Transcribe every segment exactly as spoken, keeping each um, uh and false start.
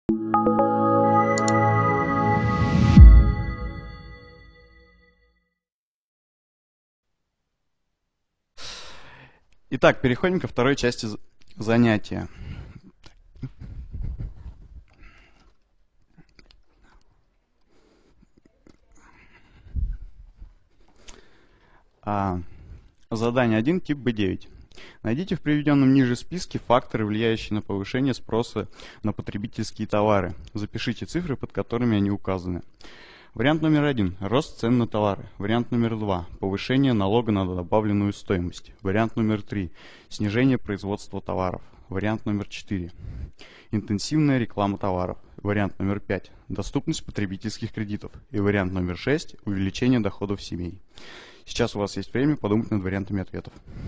Итак, переходим ко второй части занятия. А, задание один, тип бэ девять. Найдите в приведенном ниже списке факторы, влияющие на повышение спроса на потребительские товары. Запишите цифры, под которыми они указаны. Вариант номер один. Рост цен на товары. Вариант номер два. Повышение налога на добавленную стоимость. Вариант номер три. Снижение производства товаров. Вариант номер четыре. Интенсивная реклама товаров. Вариант номер пять. Доступность потребительских кредитов. И вариант номер шесть. Увеличение доходов семей. Сейчас у вас есть время подумать над вариантами ответов.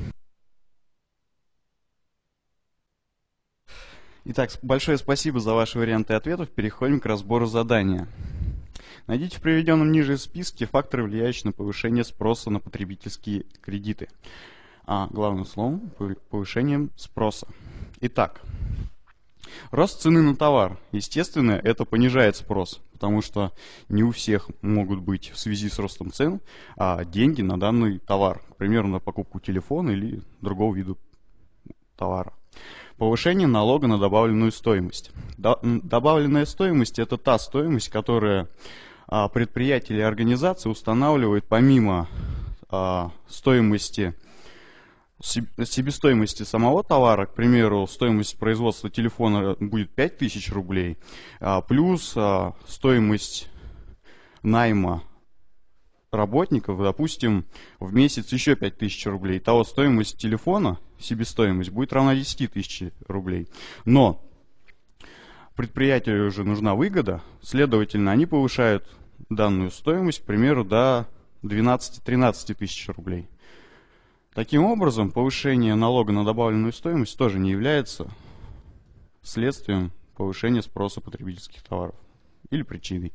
Итак, большое спасибо за ваши варианты ответов. Переходим к разбору задания. Найдите в приведенном ниже списке факторы, влияющие на повышение спроса на потребительские кредиты. А главным словом – повышением спроса. Итак, рост цены на товар. Естественно, это понижает спрос, потому что не у всех могут быть в связи с ростом цен а деньги на данный товар. К примеру, на покупку телефона или другого вида товара. Повышение налога на добавленную стоимость. Добавленная стоимость – это та стоимость, которая предприятие или организация устанавливает помимо стоимости, себестоимости самого товара. К примеру, стоимость производства телефона будет пять тысяч рублей, плюс стоимость найма работников, допустим, в месяц еще пять тысяч рублей. Итого стоимость телефона, себестоимость, будет равна десяти тысячам рублей. Но предприятию уже нужна выгода, следовательно, они повышают данную стоимость, к примеру, до двенадцати-тринадцати тысяч рублей. Таким образом, повышение налога на добавленную стоимость тоже не является следствием повышения спроса потребительских товаров или причиной.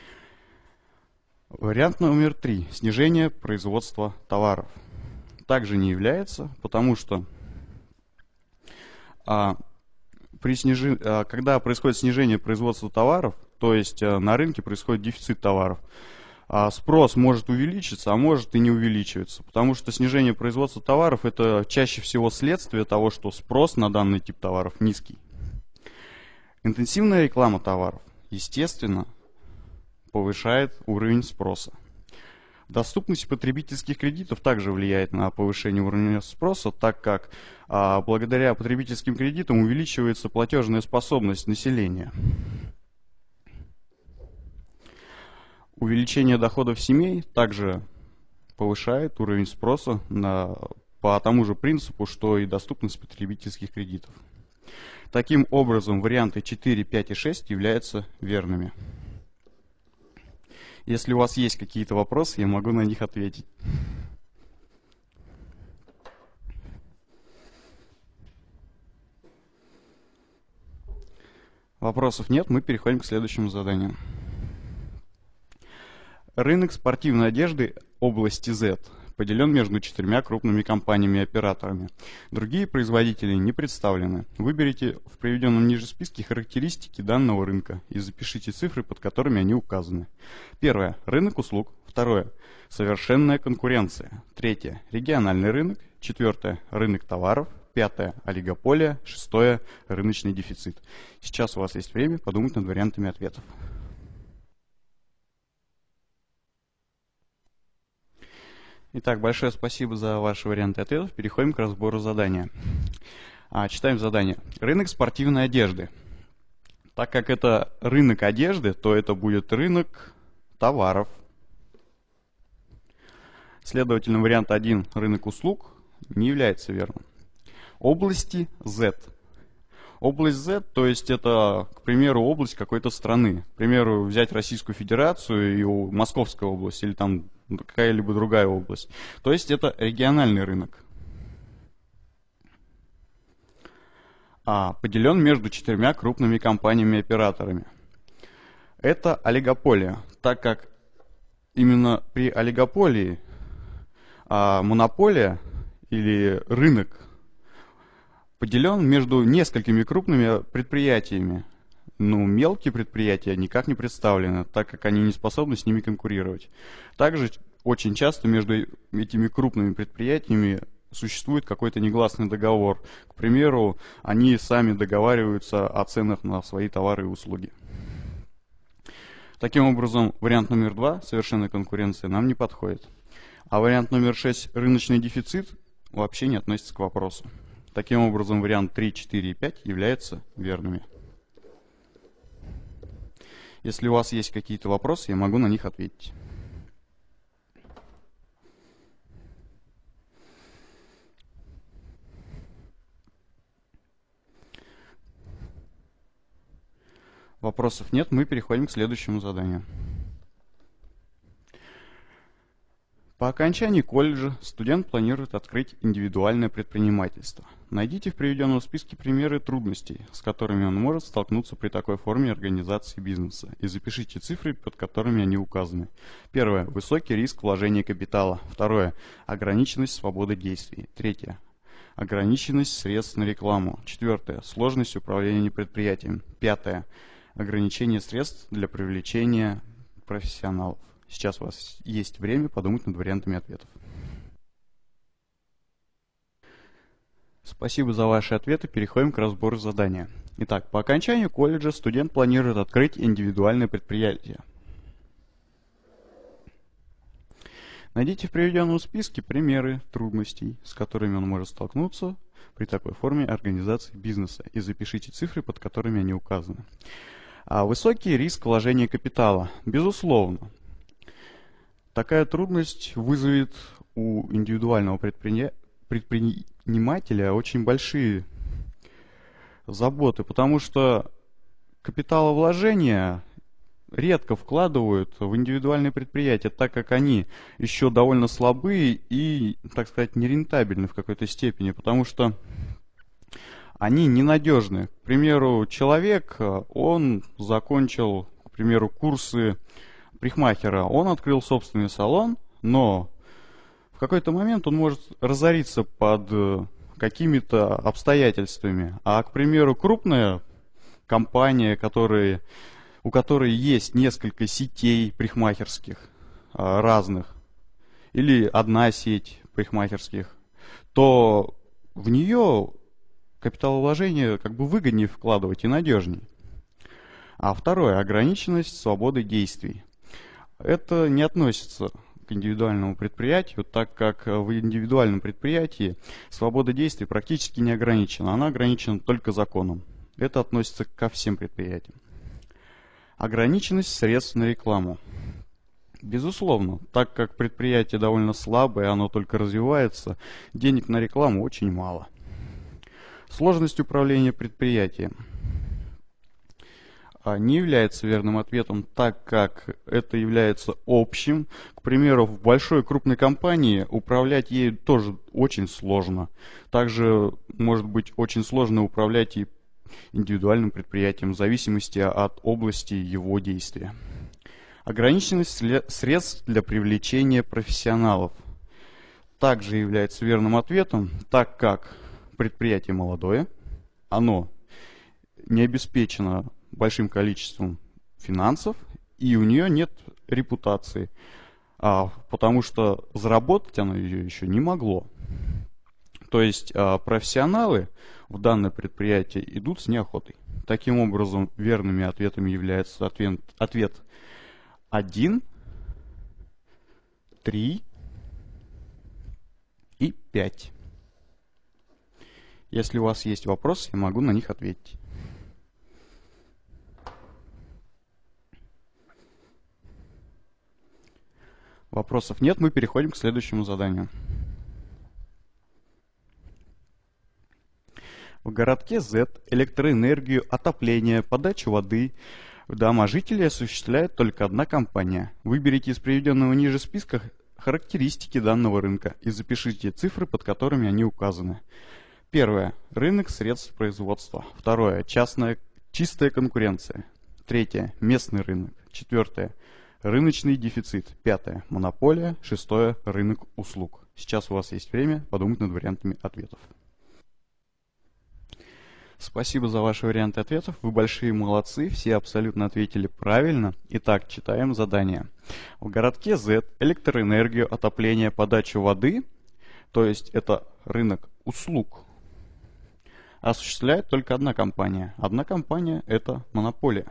Вариант номер три. Снижение производства товаров. Также не является, потому что а, при снижи, а, когда происходит снижение производства товаров, то есть а, на рынке происходит дефицит товаров, а, спрос может увеличиться, а может и не увеличиваться, потому что снижение производства товаров – это чаще всего следствие того, что спрос на данный тип товаров низкий. Интенсивная реклама товаров, естественно, повышает уровень спроса. Доступность потребительских кредитов также влияет на повышение уровня спроса, так как а, благодаря потребительским кредитам увеличивается платежная способность населения. Увеличение доходов семей также повышает уровень спроса на, по тому же принципу, что и доступность потребительских кредитов. Таким образом, варианты четыре, пять и шесть являются верными. Если у вас есть какие-то вопросы, я могу на них ответить. Вопросов нет, мы переходим к следующему заданию. Рынок спортивной одежды области Z поделен между четырьмя крупными компаниями-операторами. Другие производители не представлены. Выберите в приведенном ниже списке характеристики данного рынка и запишите цифры, под которыми они указаны. Первое. Рынок услуг. Второе. Совершенная конкуренция. Третье. Региональный рынок. Четвертое. Рынок товаров. Пятое. Олигополия. Шестое. Рыночный дефицит. Сейчас у вас есть время подумать над вариантами ответов. Итак, большое спасибо за ваши варианты ответов. Переходим к разбору задания. А, читаем задание. Рынок спортивной одежды. Так как это рынок одежды, то это будет рынок товаров. Следовательно, вариант один, рынок услуг, не является верным. Области Z. Область Z, то есть это, к примеру, область какой-то страны. К примеру, взять Российскую Федерацию и Московская область, или там какая-либо другая область. То есть это региональный рынок. А, поделен между четырьмя крупными компаниями-операторами. Это олигополия, так как именно при олигополии а, монополия или рынок поделен между несколькими крупными предприятиями. Ну, мелкие предприятия никак не представлены, так как они не способны с ними конкурировать. Также очень часто между этими крупными предприятиями существует какой-то негласный договор. К примеру, они сами договариваются о ценах на свои товары и услуги. Таким образом, вариант номер два, совершенная конкуренция, нам не подходит. А вариант номер шесть, рыночный дефицит, вообще не относится к вопросу. Таким образом, вариант три, четыре и пять являются верными. Если у вас есть какие-то вопросы, я могу на них ответить. Вопросов нет, мы переходим к следующему заданию. По окончании колледжа студент планирует открыть индивидуальное предпринимательство. Найдите в приведенном списке примеры трудностей, с которыми он может столкнуться при такой форме организации бизнеса, и запишите цифры, под которыми они указаны. Первое. Высокий риск вложения капитала. Второе. Ограниченность свободы действий. Третье. Ограниченность средств на рекламу. Четвертое. Сложность управления предприятием. Пятое. Ограничение средств для привлечения профессионалов. Сейчас у вас есть время подумать над вариантами ответов. Спасибо за ваши ответы. Переходим к разбору задания. Итак, по окончанию колледжа студент планирует открыть индивидуальное предприятие. Найдите в приведенном списке примеры трудностей, с которыми он может столкнуться при такой форме организации бизнеса, и запишите цифры, под которыми они указаны. А высокий риск вложения капитала. Безусловно. Такая трудность вызовет у индивидуального предприня... предпринимателя очень большие заботы, потому что капиталовложения редко вкладывают в индивидуальные предприятия, так как они еще довольно слабые и, так сказать, нерентабельны в какой-то степени, потому что они ненадежны. К примеру, человек, он закончил, к примеру, курсы парикмахера, он открыл собственный салон, но в какой-то момент он может разориться под какими-то обстоятельствами. А, к примеру, крупная компания, которая, у которой есть несколько сетей парикмахерских разных, или одна сеть парикмахерских, то в нее капиталовложение как бы выгоднее вкладывать и надежнее. А второе, ограниченность свободы действий. Это не относится к индивидуальному предприятию, так как в индивидуальном предприятии свобода действий практически не ограничена. Она ограничена только законом. Это относится ко всем предприятиям. Ограниченность средств на рекламу. Безусловно, так как предприятие довольно слабое, оно только развивается, денег на рекламу очень мало. Сложность управления предприятием не является верным ответом, так как это является общим. К примеру, в большой крупной компании управлять ею тоже очень сложно. Также может быть очень сложно управлять и индивидуальным предприятием в зависимости от области его действия. Ограниченность средств для привлечения профессионалов также является верным ответом, так как предприятие молодое, оно не обеспечено большим количеством финансов, и у нее нет репутации, а, потому что заработать оно ее еще не могло. То есть а, профессионалы в данное предприятие идут с неохотой. Таким образом, верными ответами является ответ, ответ один, три и пять. Если у вас есть вопросы, я могу на них ответить. Вопросов нет, мы переходим к следующему заданию. В городке Z электроэнергию, отопление, подачу воды в дома жителей осуществляет только одна компания. Выберите из приведенного ниже списка характеристики данного рынка и запишите цифры, под которыми они указаны. Первое. Рынок средств производства. Второе. Частная, чистая конкуренция. Третье. Местный рынок. Четвертое. Рыночный дефицит. Пятое. Монополия. Шестое. Рынок услуг. Сейчас у вас есть время подумать над вариантами ответов. Спасибо за ваши варианты ответов. Вы большие молодцы, все абсолютно ответили правильно. Итак, читаем задание. В городке Z электроэнергию, отопление, подачу воды, то есть это рынок услуг, осуществляет только одна компания. Одна компания – это монополия.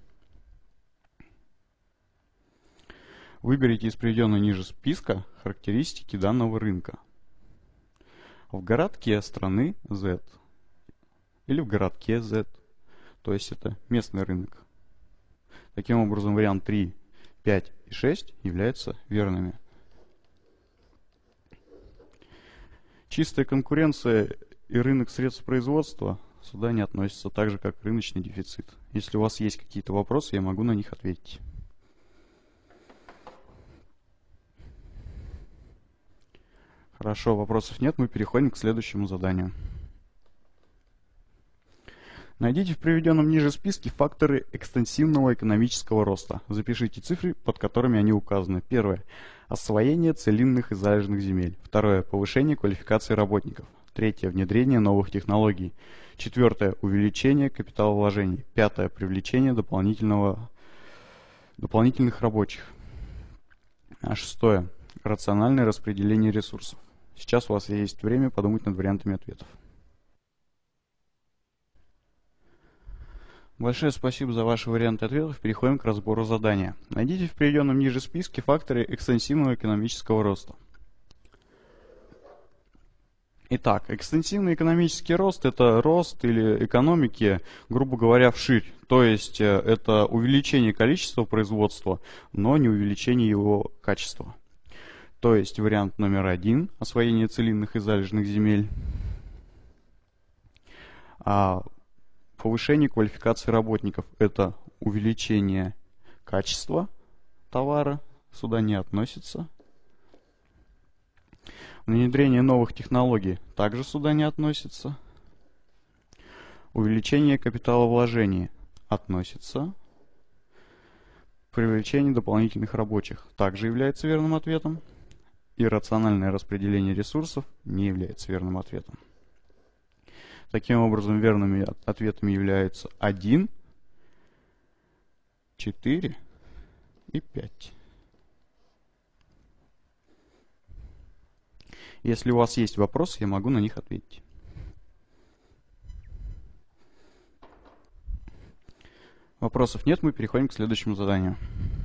Выберите из приведенного ниже списка характеристики данного рынка. В городке страны Z или в городке Z, то есть это местный рынок. Таким образом, вариант три, пять и шесть являются верными. Чистая конкуренция и рынок средств производства сюда не относятся, так же как рыночный дефицит. Если у вас есть какие-то вопросы, я могу на них ответить. Хорошо, вопросов нет, мы переходим к следующему заданию. Найдите в приведенном ниже списке факторы экстенсивного экономического роста. Запишите цифры, под которыми они указаны. Первое. Освоение целинных и залежных земель. Второе. Повышение квалификации работников. Третье. Внедрение новых технологий. Четвертое. Увеличение капиталовложений. Пятое. Привлечение дополнительного, дополнительных рабочих. А шестое. Рациональное распределение ресурсов. Сейчас у вас есть время подумать над вариантами ответов. Большое спасибо за ваши варианты ответов. Переходим к разбору задания. Найдите в приведенном ниже списке факторы экстенсивного экономического роста. Итак, экстенсивный экономический рост – это рост или экономики, грубо говоря, вширь. То есть это увеличение количества производства, но не увеличение его качества. То есть вариант номер один – освоение целинных и залежных земель. А повышение квалификации работников – это увеличение качества товара, сюда не относится. Внедрение новых технологий также сюда не относится. Увеличение капиталовложений относится. Привлечение дополнительных рабочих также является верным ответом. И рациональное распределение ресурсов не является верным ответом. Таким образом, верными ответами являются один, четыре и пять. Если у вас есть вопросы, я могу на них ответить. Вопросов нет, мы переходим к следующему заданию.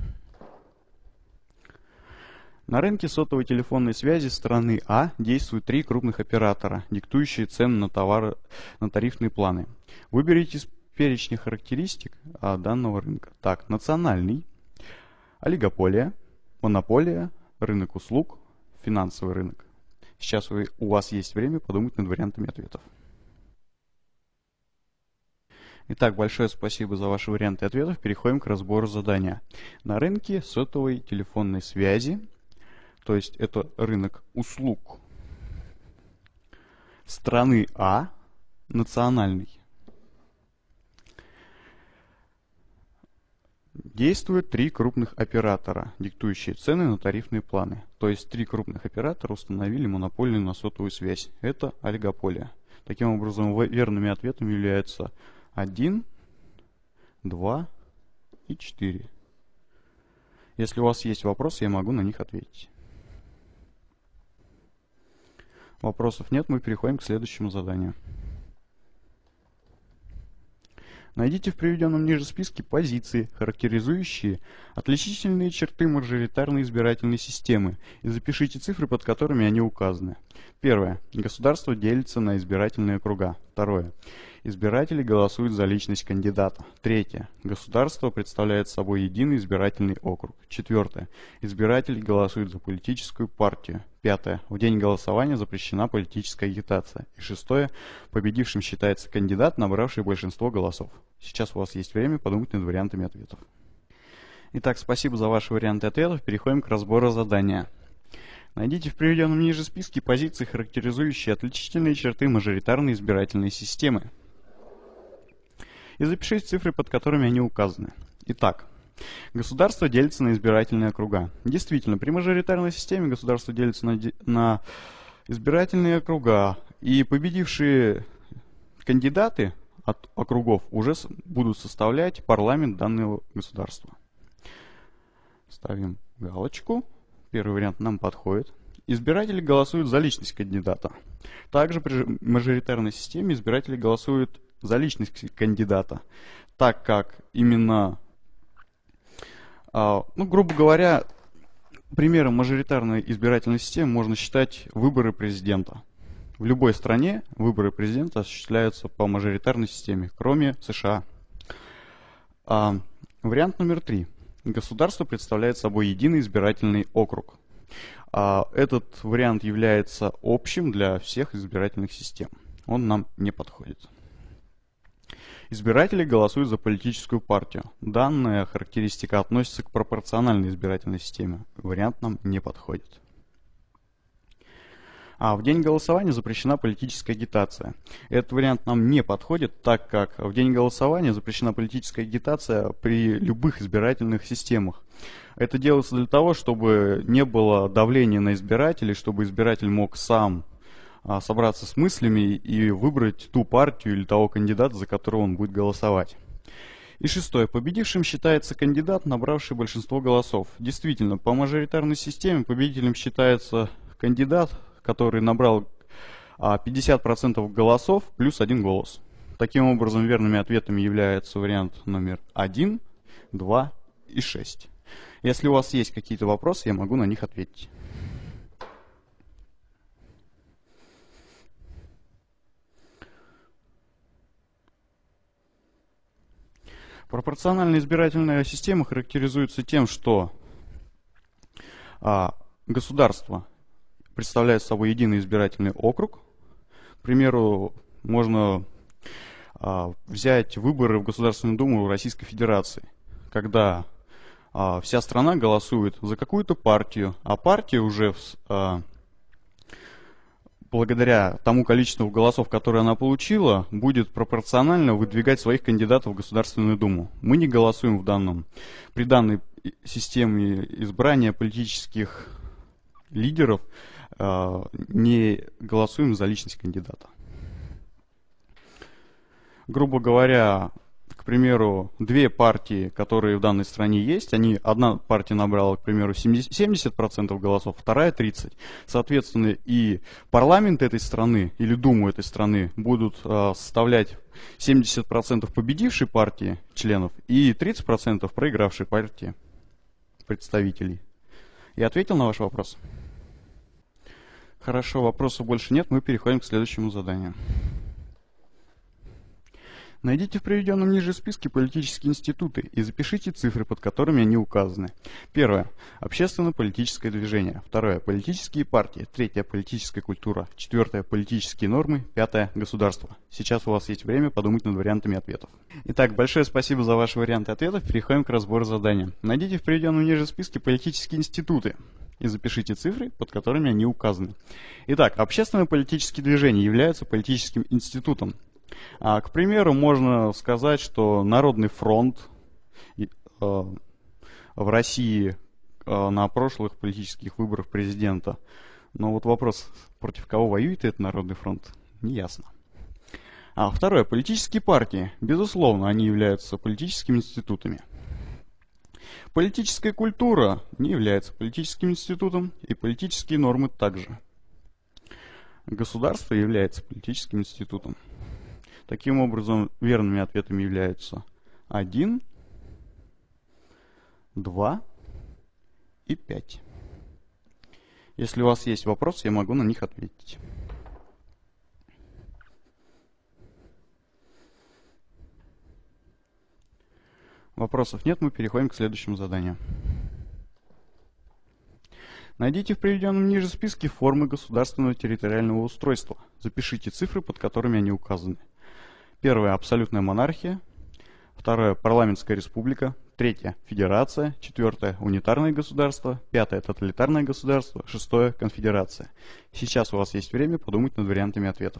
На рынке сотовой телефонной связи страны А действуют три крупных оператора, диктующие цены на товары, на тарифные планы. Выберите из перечня характеристик данного рынка. Так, национальный, олигополия, монополия, рынок услуг, финансовый рынок. Сейчас вы, у вас есть время подумать над вариантами ответов. Итак, большое спасибо за ваши варианты ответов. Переходим к разбору задания. На рынке сотовой телефонной связи, то есть это рынок услуг страны А, национальный, действуют три крупных оператора, диктующие цены на тарифные планы. То есть три крупных оператора установили монополию на сотовую связь. Это олигополия. Таким образом, верными ответами являются один, два и четыре. Если у вас есть вопросы, я могу на них ответить. Вопросов нет, мы переходим к следующему заданию. Найдите в приведенном ниже списке позиции, характеризующие отличительные черты мажоритарной избирательной системы, и запишите цифры, под которыми они указаны. Первое. Государство делится на избирательные округа. Второе. Избиратели голосуют за личность кандидата. Третье. Государство представляет собой единый избирательный округ. Четвертое. Избиратели голосуют за политическую партию. Пятое. В день голосования запрещена политическая агитация. И шестое. Победившим считается кандидат, набравший большинство голосов. Сейчас у вас есть время подумать над вариантами ответов. Итак, спасибо за ваши варианты ответов. Переходим к разбору задания. Найдите в приведенном ниже списке позиции, характеризующие отличительные черты мажоритарной избирательной системы. И запишите цифры, под которыми они указаны. Итак, государство делится на избирательные округа. Действительно, при мажоритарной системе государство делится на, на избирательные округа. И победившие кандидаты, от округов уже будут составлять парламент данного государства. Ставим галочку. Первый вариант нам подходит. Избиратели голосуют за личность кандидата. Также при мажоритарной системе избиратели голосуют за личность кандидата, так как именно, ну, грубо говоря, примером мажоритарной избирательной системы можно считать выборы президента. В любой стране выборы президента осуществляются по мажоритарной системе, кроме США. А, вариант номер три. Государство представляет собой единый избирательный округ. А, этот вариант является общим для всех избирательных систем. Он нам не подходит. Избиратели голосуют за политическую партию. Данная характеристика относится к пропорциональной избирательной системе. Вариант нам не подходит. А в день голосования запрещена политическая агитация. Этот вариант нам не подходит, так как в день голосования запрещена политическая агитация при любых избирательных системах. Это делается для того, чтобы не было давления на избирателей, чтобы избиратель мог сам а, собраться с мыслями и выбрать ту партию или того кандидата, за которого он будет голосовать. И шестое. Победившим считается кандидат, набравший большинство голосов. Действительно, по мажоритарной системе победителем считается кандидат, который набрал а, пятьдесят процентов голосов плюс один голос. Таким образом, верными ответами являются вариант номер один, два и шесть. Если у вас есть какие-то вопросы, я могу на них ответить. Пропорциональная избирательная система характеризуется тем, что а, государство представляет собой единый избирательный округ. К примеру, можно а, взять выборы в Государственную Думу Российской Федерации, когда а, вся страна голосует за какую-то партию, а партия уже а, благодаря тому количеству голосов, которые она получила, будет пропорционально выдвигать своих кандидатов в Государственную Думу. Мы не голосуем в данном, при данной системе избрания политических лидеров, не голосуем за личность кандидата. Грубо говоря, к примеру, две партии, которые в данной стране есть, они, одна партия набрала, к примеру, семьдесят процентов голосов, вторая тридцать процентов. Соответственно, и парламент этой страны или Думу этой страны будут э, составлять семьдесят процентов победившей партии членов и тридцать процентов проигравшей партии представителей. Я ответил на ваш вопрос? Хорошо, вопросов больше нет, мы переходим к следующему заданию. Найдите в приведенном ниже списке политические институты и запишите цифры, под которыми они указаны. Первое. Общественно-политическое движение. Второе. Политические партии. Третье. Политическая культура. Четвертое. Политические нормы. Пятое. Государство. Сейчас у вас есть время подумать над вариантами ответов. Итак, большое спасибо за ваши варианты ответов. Переходим к разбору задания. Найдите в приведенном ниже списке политические институты и запишите цифры, под которыми они указаны. Итак, общественно-политические движения являются политическим институтом. А, к примеру, можно сказать, что Народный фронт э, в России э, на прошлых политических выборах президента. Но вот вопрос, против кого воюет этот Народный фронт, не ясно. А второе, политические партии. Безусловно, они являются политическими институтами. Политическая культура не является политическим институтом, и политические нормы также. Государство является политическим институтом. Таким образом, верными ответами являются один, два и пять. Если у вас есть вопросы, я могу на них ответить. Вопросов нет, мы переходим к следующему заданию. Найдите в приведенном ниже списке формы государственного территориального устройства. Запишите цифры, под которыми они указаны. Первое – абсолютная монархия. Второе – парламентская республика. Третье – федерация. Четвертое – унитарное государство. Пятое – тоталитарное государство. Шестое – конфедерация. Сейчас у вас есть время подумать над вариантами ответов.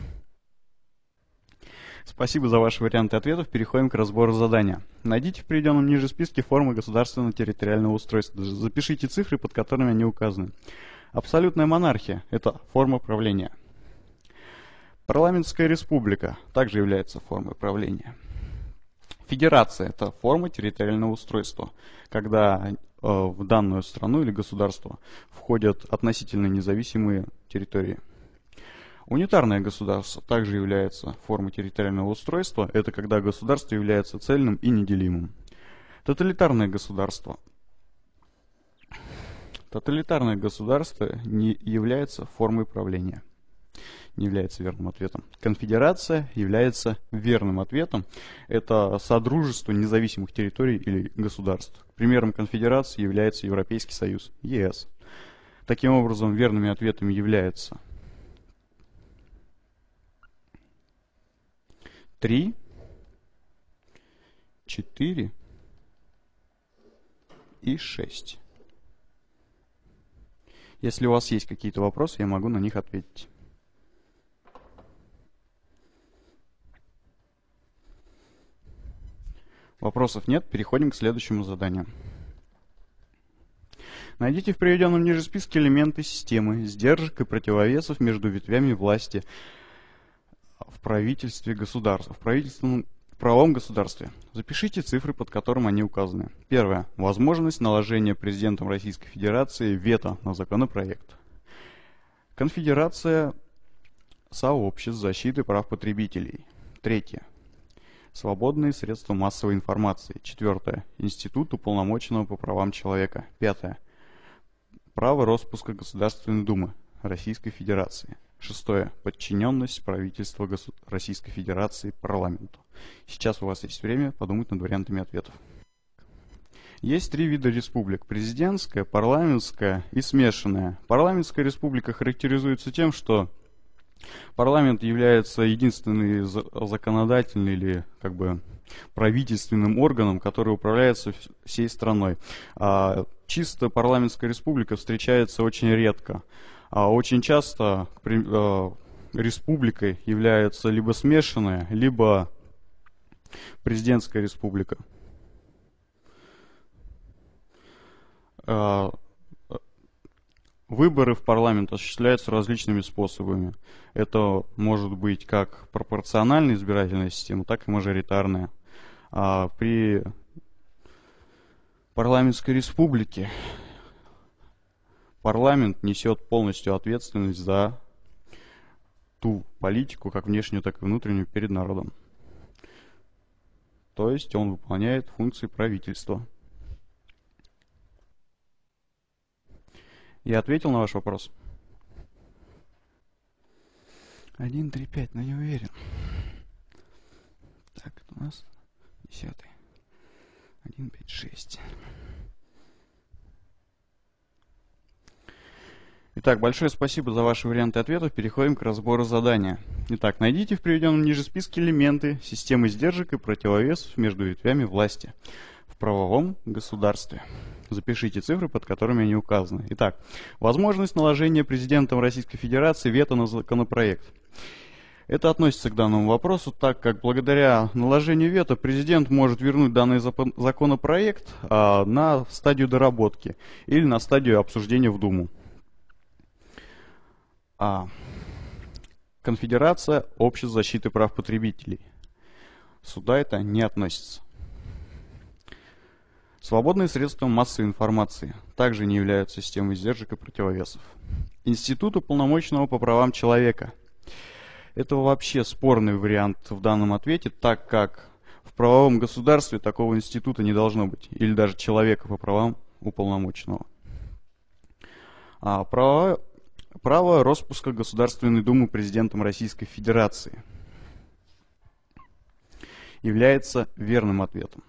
Спасибо за ваши варианты ответов. Переходим к разбору задания. Найдите в приведенном ниже списке формы государственного территориального устройства. Запишите цифры, под которыми они указаны. Абсолютная монархия – это форма правления. Парламентская республика также является формой правления. Федерация – это форма территориального устройства, когда э, в данную страну или государство входят относительно независимые территории. Унитарное государство также является формой территориального устройства, это когда государство является цельным и неделимым. Тоталитарное государство. Тоталитарное государство не является формой правления. Не является верным ответом. Конфедерация является верным ответом. Это содружество независимых территорий или государств. Примером конфедерации является Европейский Союз, ЕС. Таким образом, верными ответами являются три, четыре и шесть. Если у вас есть какие-то вопросы, я могу на них ответить. Вопросов нет, переходим к следующему заданию. Найдите в приведенном ниже списке элементы системы сдержек и противовесов между ветвями власти в правительстве государства, в правительственном в правовом государстве. Запишите цифры, под которым они указаны. Первое. Возможность наложения президентом Российской Федерации вето на законопроект. Конфедерация сообществ защиты прав потребителей. Третье. Свободные средства массовой информации. Четвертое. Институт уполномоченного по правам человека. Пятое. Право распуска Государственной Думы Российской Федерации. Шестое. Подчиненность правительства Госу... Российской Федерации парламенту. Сейчас у вас есть время подумать над вариантами ответов. Есть три вида республик. Президентская, парламентская и смешанная. Парламентская республика характеризуется тем, что парламент является единственным законодательным или как бы правительственным органом, который управляется всей страной. А чисто парламентская республика встречается очень редко. А очень часто республикой является либо смешанная, либо президентская республика. Выборы в парламент осуществляются различными способами. Это может быть как пропорциональная избирательная система, так и мажоритарная. А при парламентской республике парламент несет полностью ответственность за ту политику, как внешнюю, так и внутреннюю, перед народом. То есть он выполняет функции правительства. Я ответил на ваш вопрос? один, три, пять, но не уверен. Так, это у нас десятый. один, пять, шесть. Итак, большое спасибо за ваши варианты ответов. Переходим к разбору задания. Итак, найдите в приведенном ниже списке элементы системы сдержек и противовесов между ветвями власти в правовом государстве. Запишите цифры, под которыми они указаны. Итак, возможность наложения президентом Российской Федерации вето на законопроект. Это относится к данному вопросу, так как благодаря наложению вето президент может вернуть данный законопроект а, на стадию доработки или на стадию обсуждения в Думу. А. Конфедерация обществ защиты прав потребителей. Сюда это не относится. Свободные средства массовой информации также не являются системой сдержек и противовесов. Институт уполномоченного по правам человека. Это вообще спорный вариант в данном ответе, так как в правовом государстве такого института не должно быть, или даже человека по правам уполномоченного. А право, право распуска Государственной Думы президентом Российской Федерации является верным ответом.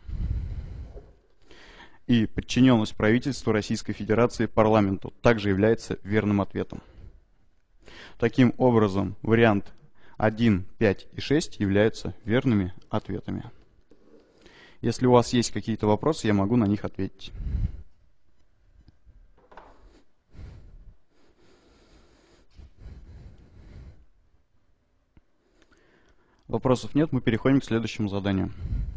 И подчиненность правительству Российской Федерации парламенту также является верным ответом. Таким образом, вариант один, пять и шесть являются верными ответами. Если у вас есть какие-то вопросы, я могу на них ответить. Вопросов нет, мы переходим к следующему заданию.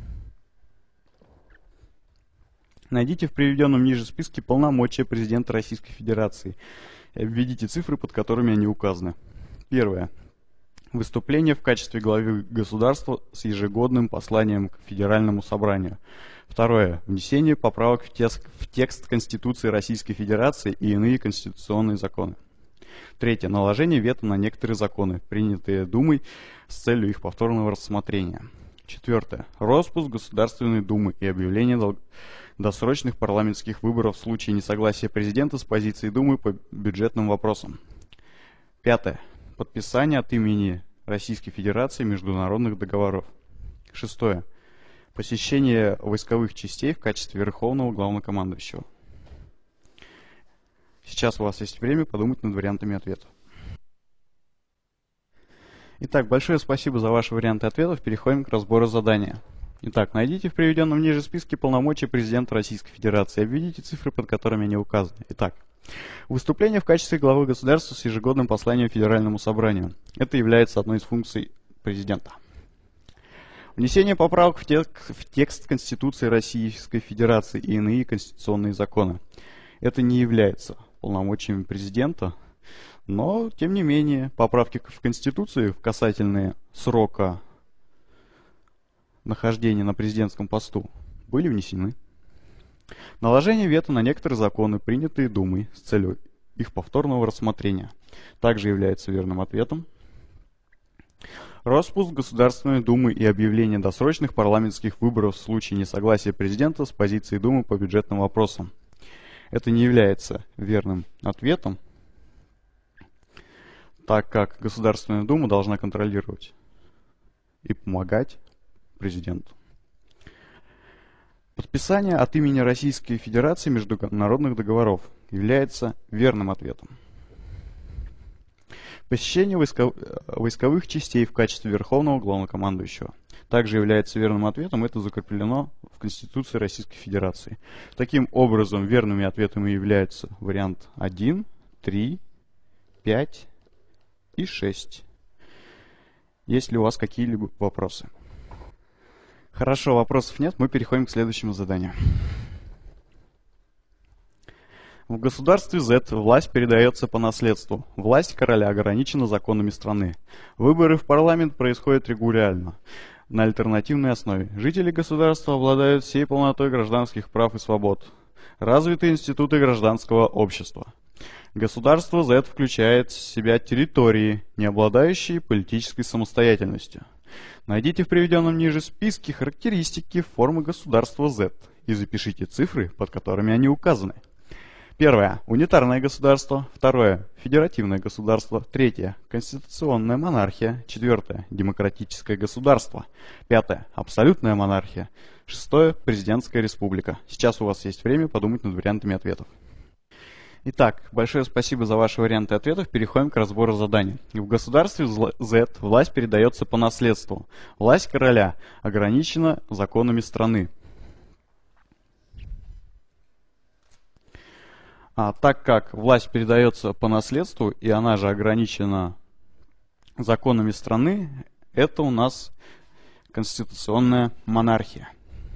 Найдите в приведенном ниже списке полномочия президента Российской Федерации и введите цифры, под которыми они указаны. Первое. Выступление в качестве главы государства с ежегодным посланием к Федеральному собранию. Второе. Внесение поправок в текст, в текст Конституции Российской Федерации и иные конституционные законы. Третье. Наложение вето на некоторые законы, принятые Думой с целью их повторного рассмотрения. Четвертое. Роспуск Государственной Думы и объявление дол... досрочных парламентских выборов в случае несогласия президента с позицией Думы по бюджетным вопросам. Пятое. Подписание от имени Российской Федерации международных договоров. Шестое. Посещение войсковых частей в качестве Верховного Главнокомандующего. Сейчас у вас есть время подумать над вариантами ответов. Итак, большое спасибо за ваши варианты ответов. Переходим к разбору задания. Итак, найдите в приведенном ниже списке полномочия президента Российской Федерации и обведите цифры, под которыми они указаны. Итак, выступление в качестве главы государства с ежегодным посланием Федеральному собранию. Это является одной из функций президента. Внесение поправок в текст, в текст Конституции Российской Федерации и иные конституционные законы. Это не является полномочиями президента, но, тем не менее, поправки в Конституцию касательные срока нахождения на президентском посту были внесены. Наложение вето на некоторые законы, принятые Думой с целью их повторного рассмотрения, также является верным ответом. Распуск Государственной Думы и объявление досрочных парламентских выборов в случае несогласия президента с позицией Думы по бюджетным вопросам. Это не является верным ответом, так как Государственная Дума должна контролировать и помогать президенту. Подписание от имени Российской Федерации международных договоров является верным ответом. Посещение войсков... войсковых частей в качестве Верховного Главнокомандующего также является верным ответом. Это закреплено в Конституции Российской Федерации. Таким образом, верными ответами являются вариант один, три, пять и шесть. Есть ли у вас какие-либо вопросы? Хорошо, вопросов нет, мы переходим к следующему заданию. В государстве Z власть передается по наследству. Власть короля ограничена законами страны. Выборы в парламент происходят регулярно, на альтернативной основе. Жители государства обладают всей полнотой гражданских прав и свобод. Развиты институты гражданского общества. Государство Z включает в себя территории, не обладающие политической самостоятельностью. Найдите в приведенном ниже списке характеристики формы государства Z и запишите цифры, под которыми они указаны. Первое. Унитарное государство. Второе. Федеративное государство. Третье. Конституционная монархия. Четвертое. Демократическое государство. Пятое. Абсолютная монархия. Шестое. Президентская республика. Сейчас у вас есть время подумать над вариантами ответов. Итак, большое спасибо за ваши варианты ответов. Переходим к разбору заданий. В государстве Z власть передается по наследству. Власть короля ограничена законами страны. А так как власть передается по наследству, и она же ограничена законами страны, это у нас конституционная монархия.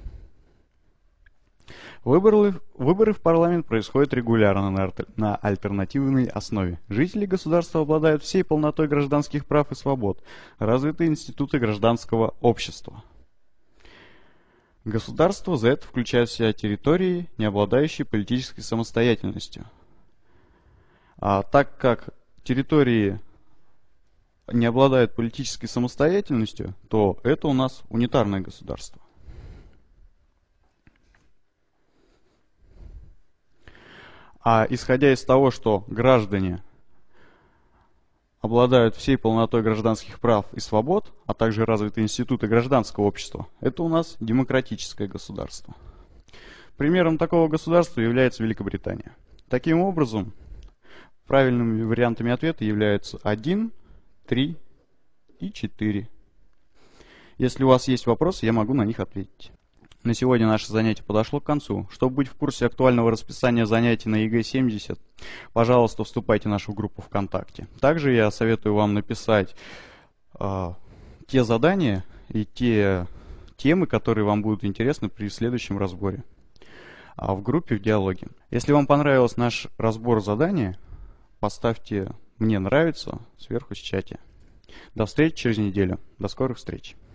Выборы, выборы в парламент происходят регулярно на, на альтернативной основе. Жители государства обладают всей полнотой гражданских прав и свобод. Развиты институты гражданского общества. Государство Z включает в себя территории, не обладающие политической самостоятельностью. А так как территории не обладают политической самостоятельностью, то это у нас унитарное государство. А исходя из того, что граждане обладают всей полнотой гражданских прав и свобод, а также развиты институты гражданского общества, это у нас демократическое государство. Примером такого государства является Великобритания. Таким образом, правильными вариантами ответа являются один, три и четыре. Если у вас есть вопросы, я могу на них ответить. На сегодня наше занятие подошло к концу. Чтобы быть в курсе актуального расписания занятий на ЕГЭ семьдесят, пожалуйста, вступайте в нашу группу ВКонтакте. Также я советую вам написать э, те задания и те темы, которые вам будут интересны при следующем разборе а в группе в диалоге. Если вам понравился наш разбор задания, поставьте «Мне нравится» сверху в чате. До встречи через неделю. До скорых встреч.